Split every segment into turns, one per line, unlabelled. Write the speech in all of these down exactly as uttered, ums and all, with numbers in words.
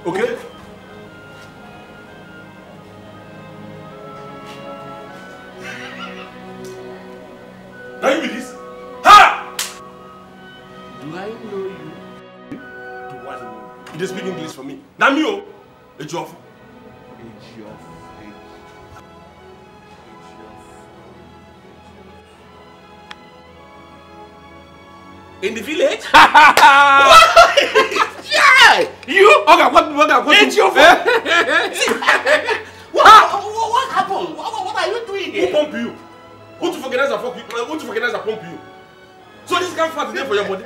Okay? Now you with this? Ha!
Do I know you?
Do what you know? You just speak English for me. Now me, oh, a job.
A job.
In the village?
Yeah! You?
Okay, what, what, what?
It's your fault. what, what, what happened? What, what are you doing here?
Who pump you? Who to forget as fuck you? Who to forget as pump you? So this can't fat there for your body.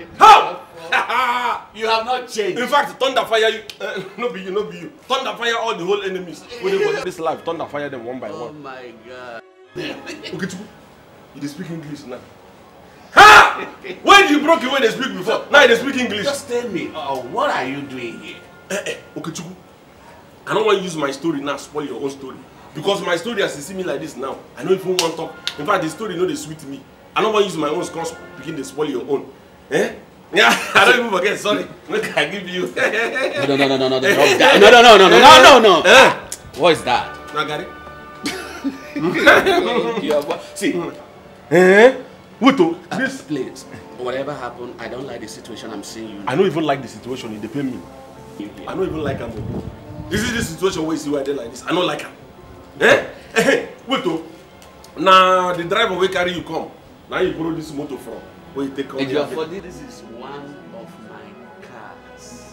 How?
You have not changed.
In fact, thunder fire you. Uh, no be you, no be you. Thunder fire all the whole enemies. With this life, thunder fire them one by
oh
one.
Oh my God.
Okay, Chuku, you speak English now. Ha! When you broke your way, they speak before. Now they speak English.
Just tell me, uh, what are you doing here?
Eh, eh, okay, Chuku. I don't want to use my story now, spoil your own story. Because my story, as you see me like this now, I don't even want to talk. In fact, the story no they sweet me. I don't want to use my own scores begin to spoil your own. Eh? Yeah, I don't even forget, sorry. Look, I give you.
no, no, no, no, no, no, no, no, no, no, no, no, no, no. Eh? What is that?
I got it.
See.
Eh? What to?
Uh, this please. Whatever happened, I don't like the situation I'm seeing you.
I don't even like the situation. They pay me. I don't even like him. This is the situation where you see why they like this. I don't like him. Eh? Eh? Wait to. Now the driver will carry you come. Now you borrow this motor from where you take off.
For this, this is one of my cars.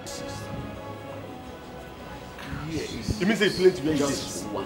Yes.
You mean say plate where you
just one.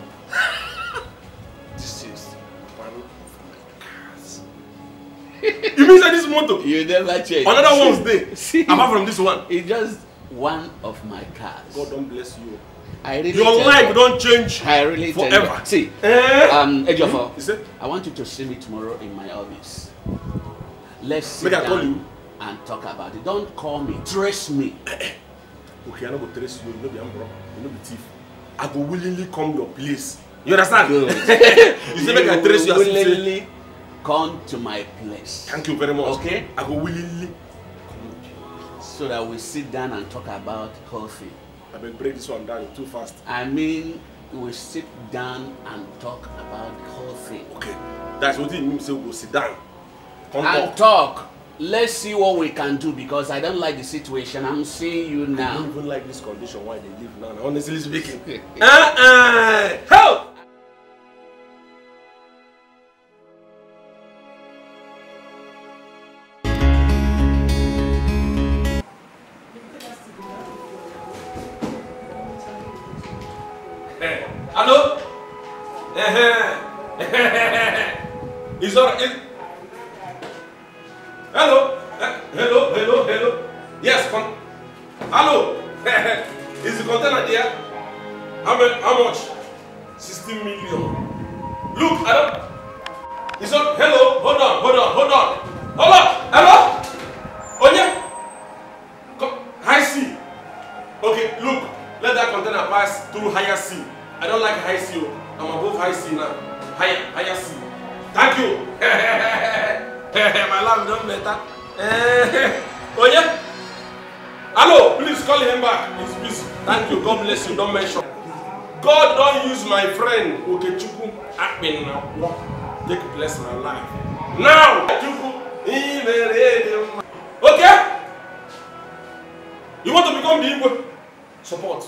This is one of my cars.
You mean say this motor?
You never change.
Another one's there. See, apart from this one.
It's just one of my cars.
God don't bless you.
I really
Your life you. don't change
I really
forever.
See,
eh?
um, Ejiofor,
hmm?
I want you to see me tomorrow in my office. Let's sit
Make
down
I call you?
and talk about it. Don't call me, trace me.
Okay, I don't go trace you. You know be ambro, you know be thief. I go willingly come your place. You understand?
Good.
You say make I trace you.
Willingly come to my place.
Thank you very much.
Okay?
I go willingly
come to your place so that we sit down and talk about whole thing.
I will break this one down too fast.
I mean, we sit down and talk about the whole thing.
Okay, that's what it means. So we go sit down. Come
and talk. talk. Let's see what we can do because I don't like the situation. I'm seeing you now.
I don't even like this condition why they live now. Honestly speaking. uh uh. Help! Hello? Is that it? Hello? Hello? Hello? Hello? Yes, con hello? Is the container there? How much? How much? sixteen million. Look, I don't. Is that hello? Hold on, hold on, hold on. Hold on. Hello? Oh yeah? Come, high sea. Okay, look. Let that container pass through higher sea. I don't like high sea. I'm above high sea now. Higher, higher sea. Thank you. My love don't better. Oh yeah? Hello, please call him back. He's busy. Thank you. God bless you. Don't mention. God don't use my friend Okechukwu Akpin now. Take bless my life. Now, okay? You want to become the Igbo? Support.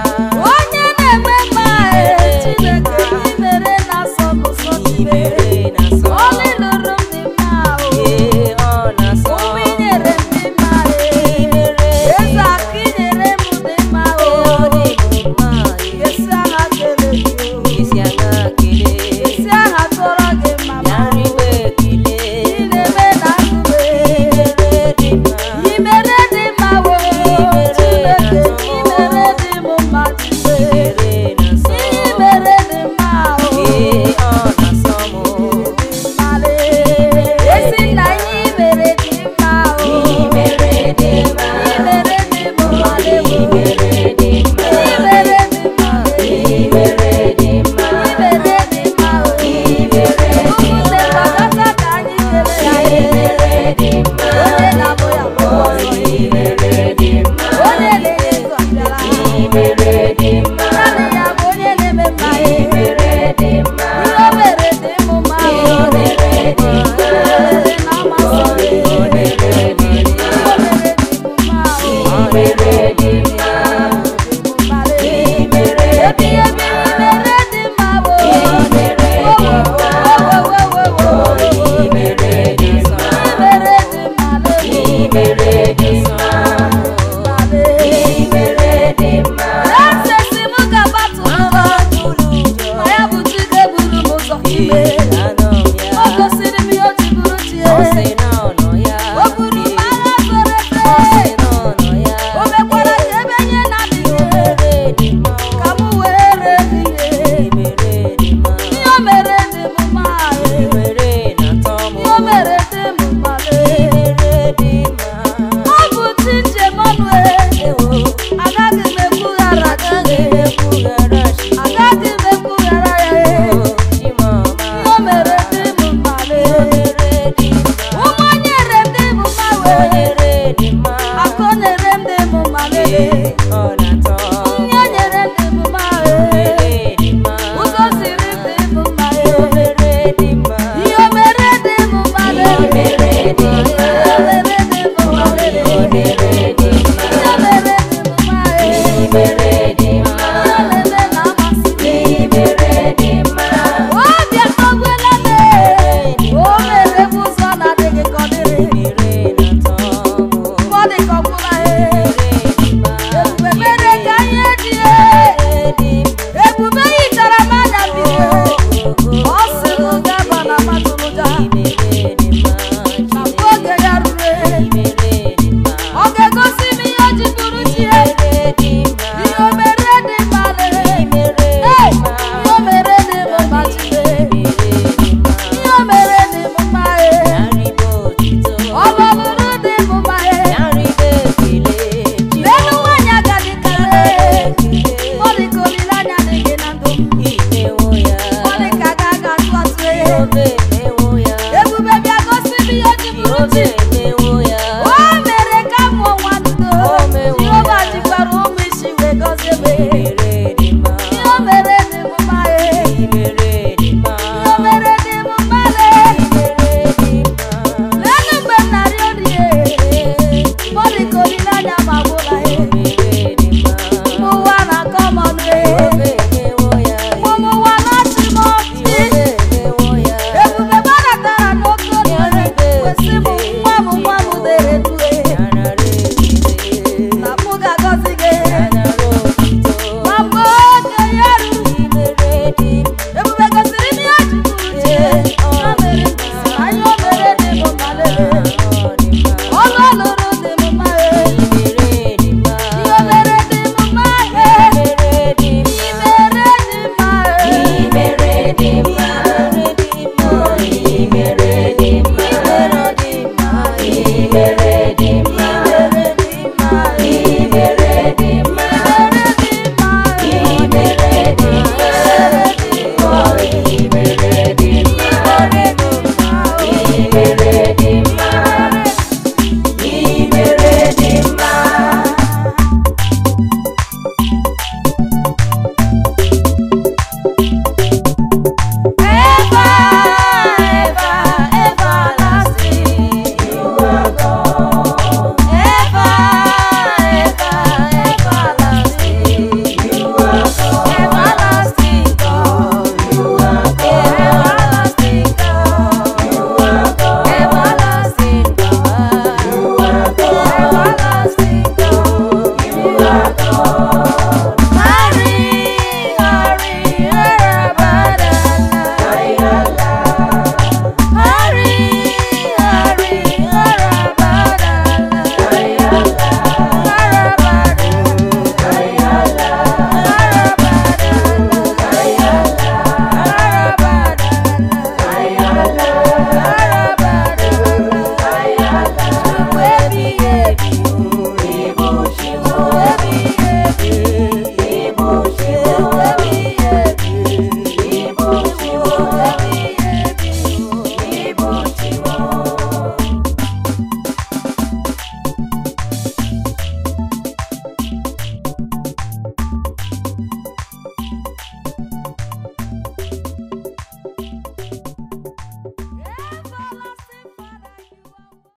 Baby.